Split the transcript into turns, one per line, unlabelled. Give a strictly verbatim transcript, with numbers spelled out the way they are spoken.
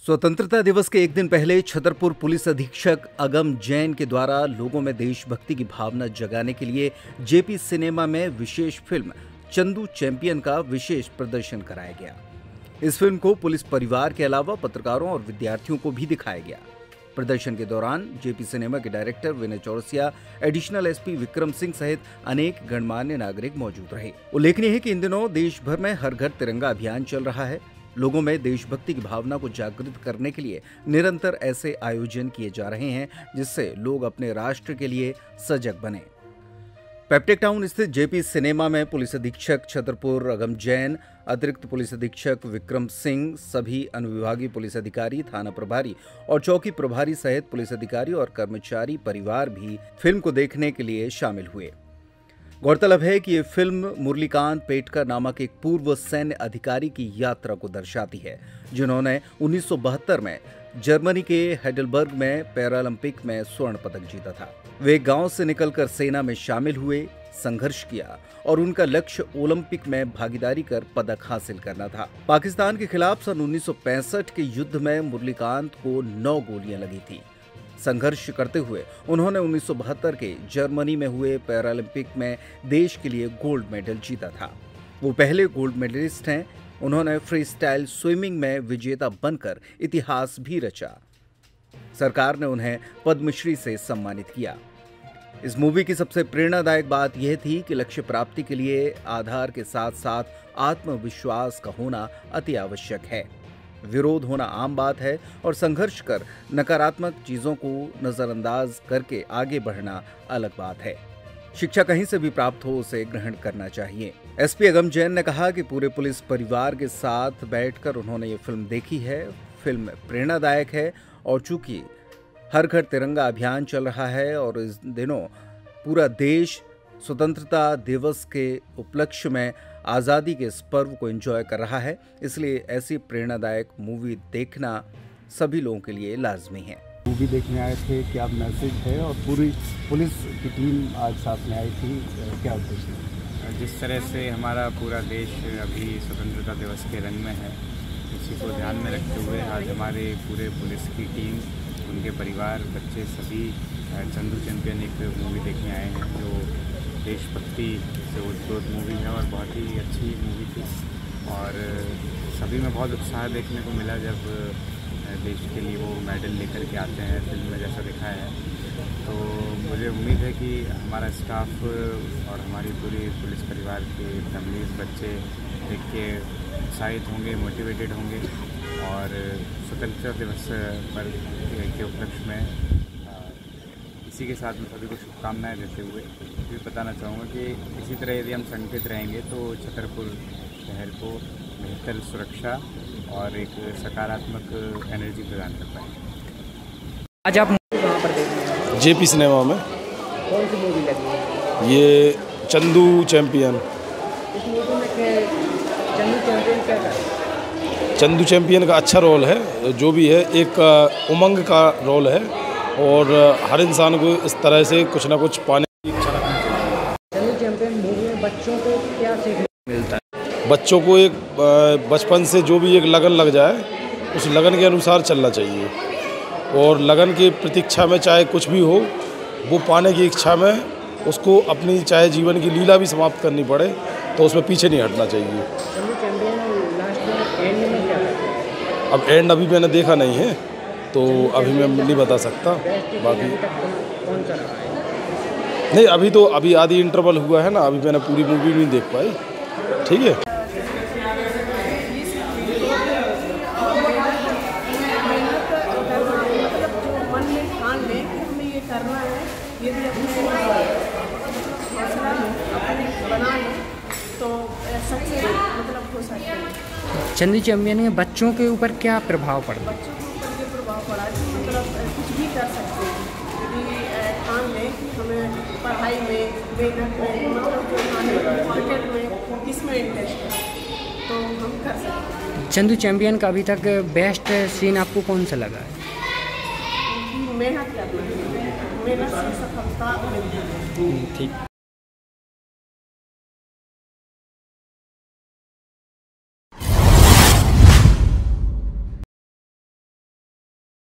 स्वतंत्रता दिवस के एक दिन पहले छतरपुर पुलिस अधीक्षक अगम जैन के द्वारा लोगों में देशभक्ति की भावना जगाने के लिए जेपी सिनेमा में विशेष फिल्म चंदू चैंपियन का विशेष प्रदर्शन कराया गया। इस फिल्म को पुलिस परिवार के अलावा पत्रकारों और विद्यार्थियों को भी दिखाया गया। प्रदर्शन के दौरान जेपी सिनेमा के director Vinay Chaurasia, additional SP Vikram Singh सहित अनेक गणमान्य नागरिक मौजूद रहे। उल्लेखनीय है कि इन दिनों देश भर में हर घर तिरंगा अभियान चल रहा है। लोगों में देशभक्ति की भावना को जागृत करने के लिए निरंतर ऐसे आयोजन किए जा रहे हैं जिससे लोग अपने राष्ट्र के लिए सजग बने। पेप्टेक टाउन स्थित जेपी सिनेमा में पुलिस अधीक्षक छतरपुर अगम जैन, अतिरिक्त पुलिस अधीक्षक विक्रम सिंह, सभी अनुविभागीय पुलिस अधिकारी, थाना प्रभारी और चौकी प्रभारी सहित पुलिस अधिकारी और कर्मचारी परिवार भी फिल्म को देखने के लिए शामिल हुए। गौरतलब है कि ये फिल्म मुरलीकांत पेटकर नामक एक पूर्व सैन्य अधिकारी की यात्रा को दर्शाती है, जिन्होंने उन्नीस सौ बहत्तर में जर्मनी के हेडलबर्ग में पैरालंपिक में स्वर्ण पदक जीता था। वे गांव से निकलकर सेना में शामिल हुए, संघर्ष किया और उनका लक्ष्य ओलंपिक में भागीदारी कर पदक हासिल करना था। पाकिस्तान के खिलाफ सन उन्नीस सौ पैंसठ के युद्ध में मुरलीकांत को नौ गोलियां लगी थी। संघर्ष करते हुए उन्होंने उन्नीस सौ बहत्तर के जर्मनी में हुए पैरालंपिक में देश के लिए गोल्ड मेडल जीता था। वो पहले गोल्ड मेडलिस्ट हैं। उन्होंने फ्री स्टाइल स्विमिंग में विजेता बनकर इतिहास भी रचा। सरकार ने उन्हें पद्मश्री से सम्मानित किया। इस मूवी की सबसे प्रेरणादायक बात यह थी कि लक्ष्य प्राप्ति के लिए आधार के साथ साथ आत्मविश्वास का होना अति आवश्यक है। विरोध होना आम बात है और संघर्ष कर नकारात्मक चीजों को नजरअंदाज करके आगे बढ़ना अलग बात है। शिक्षा कहीं से भी प्राप्त हो, उसे ग्रहण करना चाहिए। एसपी अगम जैन ने कहा कि पूरे पुलिस परिवार के साथ बैठकर उन्होंने ये फिल्म देखी है। फिल्म प्रेरणादायक है और चूंकि हर घर तिरंगा अभियान चल रहा है और इस दिनों पूरा देश स्वतंत्रता दिवस के उपलक्ष्य में आज़ादी के इस पर्व को एंजॉय कर रहा है, इसलिए ऐसी प्रेरणादायक मूवी देखना सभी लोगों के लिए लाजमी है।
मूवी देखने आए थे, क्या मैसेज है और पूरी पुलिस की टीम आज साथ में आई थी, क्या उद्देश्य?
जिस तरह से हमारा पूरा देश अभी स्वतंत्रता दिवस के रंग में है, इसी को ध्यान में रखते हुए आज हमारे पूरे पुलिस की टीम, उनके परिवार, बच्चे सभी चंदू चैंपियन एक मूवी देखने आए हैं जो देशभक्ति से ओतप्रोत मूवी है और बहुत ही अच्छी मूवी थी। और सभी में बहुत उत्साह देखने को मिला जब देश के लिए वो मेडल लेकर के आते हैं फिल्म में जैसा दिखाया है। तो मुझे उम्मीद है कि हमारा स्टाफ और हमारी पूरी पुलिस परिवार के फैमिलीज, बच्चे देख के उत्साहित होंगे, मोटिवेटेड होंगे और स्वतंत्रता दिवस पर के उपलक्ष्य में इसी के साथ में सभी को शुभकामनाएं देते हुए भी बताना चाहूँगा कि इसी तरह यदि हम संगठित रहेंगे तो छतरपुर शहर को बेहतर सुरक्षा और एक सकारात्मक एनर्जी प्रदान कर पाएंगे।
आज आप कहाँ पर देख रहे हैं?
जेपी सिनेमा में।
कौन सी मूवी लगी है?
ये चंदू चैंपियन।
इस मूवी में क्या चंदू चैंपियन क्या है?
चंदू चैंपियन का अच्छा रोल है, जो भी है एक उमंग का रोल है और हर इंसान को इस तरह से कुछ ना कुछ पाने की इच्छा रखनी चाहिए।
चंदू चैंपियन मूवी में बच्चों को क्या सीखने मिलता है?
बच्चों को एक बचपन से जो भी एक लगन लग जाए, उस लगन के अनुसार चलना चाहिए और लगन की प्रतीक्षा में चाहे कुछ भी हो, वो पाने की इच्छा में उसको अपनी चाहे जीवन की लीला भी समाप्त करनी पड़े तो उसमें पीछे नहीं हटना चाहिए।
चंदू चैंपियन लास्ट में एंड में क्या है?
अब एंड अभी मैंने देखा नहीं है तो अभी मैं नहीं बता सकता। बाकी
कौन सा रहा है?
नहीं, अभी तो अभी आधी इंटरवल हुआ है ना, अभी मैंने पूरी मूवी नहीं देख पाई। ठीक है।
मन में ठान लें कि हमें ये करना है, यदि अपने अपने बनाए तो सक्सेस मतलब हो सकती है।
चंदू चैंपियन में बच्चों के ऊपर क्या प्रभाव पड़ा?
बच्चों के ऊपर ये प्रभाव पड़ा है कि मतलब कुछ भी कर सकते हैं यदि ठान लें कि हमें पढ़ाई में, मेहनत में, मतलब जो क्रिकेट में किसमें इंटरेस्ट है तो हम कर सकते हैं।
चंदू चैंपियन का अभी तक बेस्ट सीन आपको कौन सा लगा है?
मेहनत करना है, मेहनत से सफलता मिलती है।
ठीक।